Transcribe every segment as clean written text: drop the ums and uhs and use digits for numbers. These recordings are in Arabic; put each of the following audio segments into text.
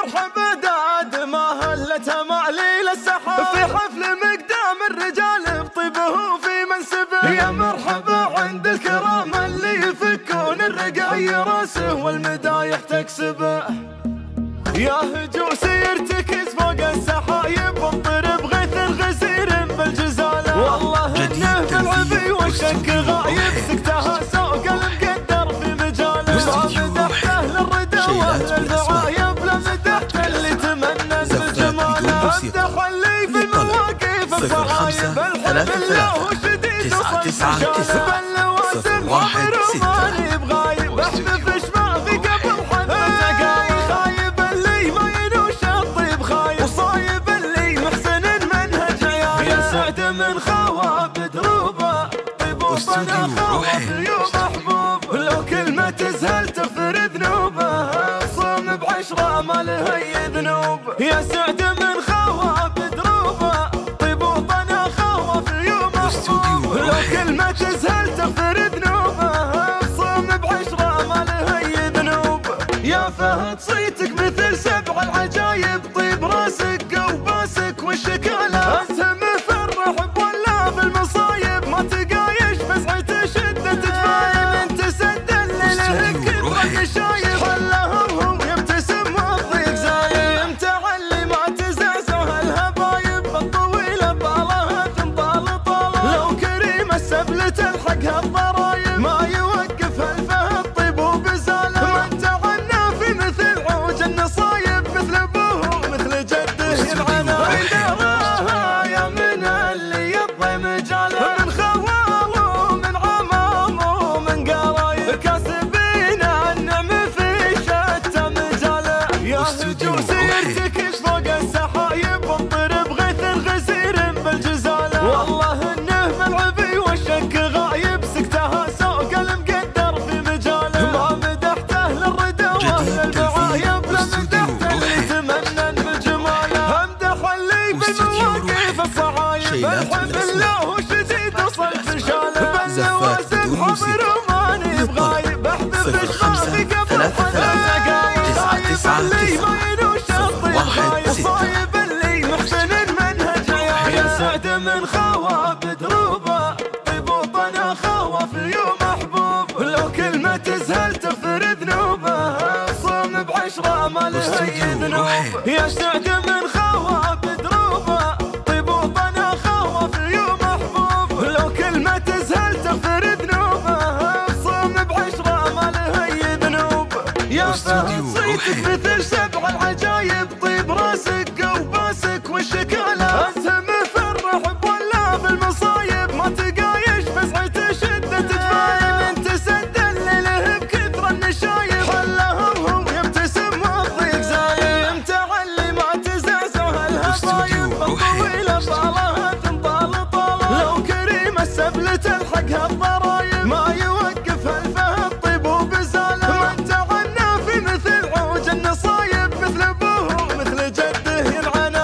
مرحبا داد ما هلت مالي للسحاب في حفل مقدام الرجال بطيبه في منسبه. يا مرحبا عند الكرام اللي يفكون الرقاي راسه والمدايح تكسبه. يا هجوس يرتكز فوق السحايب وانطرب غيث الغزير بالجزالة. والله انه بالعبي والشك غايب سكتها سوق المقدر في مجاله. ما مدحته للردى واهل العايب لمدحت اللي تمنى بالجماله. امدح اللي في المواقف الصعايب الحب الله شديد وصلت باللواسم حمر وماني بغايب. احذف شماغي قبل حبة عقايب خايب اللي ما ينوش الطيب خايب وصايب اللي محسن منهج عيال. يا سعد من خواب دروبه طيب وطنا خوف اليوم محبوب. لو كلمة تزهل تغفر ذنوبه صوم بعشرة ما له ذنوب. يا سعد من خواب دروبه طيب وطنا خوف اليوم محبوب. لو كلمة تزهل تغفر ذنوبه صوم بعشرة ما له ذنوب. يا فهد صيتك مثل سبع العجايب طيب راسك وباسك والشكالة. انت مفرح بولا في المصايب ما تقايش فزعة شدة تجفايب. انت سد الليل كثر النشايب خلهم هم يبتسم والضيق زايب. انت علي ما تزعزع هالهبايب بالطويلة بالها تنطال طالة. لو كريم السبل تلحقها الضرايب ما يوقف الفهد طيب وبزالة. ما انت عنا في مثل عوج النصايب مثل ابوه مثل جده يلعنه. دراها يا من اللي يبغي مجاله من خوال ومن عمام ومن قرايب كاسبين النعم في شتى مجاله. يا هجوس يرتكش فوق السحايب وانطرب غيث الغزير بالجزاله. والله انه ملعبي والشك غايب سكتها سوق المقدر في مجاله. ما مدحته للردى واهل العايب لمدحته اللي تمنن بالجماله. امدح اللي بالمواقف الصعايب الحب الله شديد وصلت شاله. باللواسم حمر وماني بغايب احذف شماغي قبل حد عقايب خايب اللي ما ينوش الطيب خايب وصايب اللي محسن منهج عيال. يا سعد من خواب دروبه طيب وطنا خوف اليوم محبوب. لو كلمة تزهل تغفر ذنوبه صوم بعشرة ما له ذنوب. يا سعد من خواب دروبه طيب وطنا خوف اليوم محبوب. لو كلمة تزهل تغفر ذنوبه صوم بعشرة ما له ذنوب. يا فهد صيتك مثل سبع العجايب طيب راسك وباسك والشكالة. انت مفرح بولا في المصايب ما تقايش فزعة شدة تجفايب. انت سد الليل بكثر النشايب خلهم هم يبتسم والضيق زايب. انت علي ما تزعزع هالهبايب بالطويلة بالها تنطال طالة. لو كريم السبل تلحقها الضرايب ما يوقف الفهد طيب وبزالة. ما انت عنا في مثل عوج النصايب مثل ابوه مثل جده يلعنه.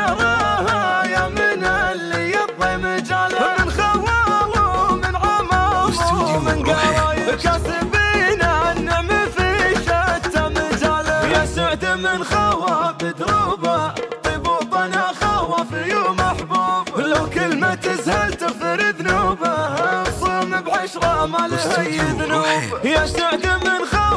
دراها يا من اللي يبغي مجاله من خوال ومن عمام ومن قرايب كاسبين النعم في شتى مجاله. يا سعد من خواب دروبه طيب وطنا خوف يوم محبوب. لو كلمة تزهل تغفر ذنوبه صوم بعشرة ما له ذنوب. يا سعد من خواب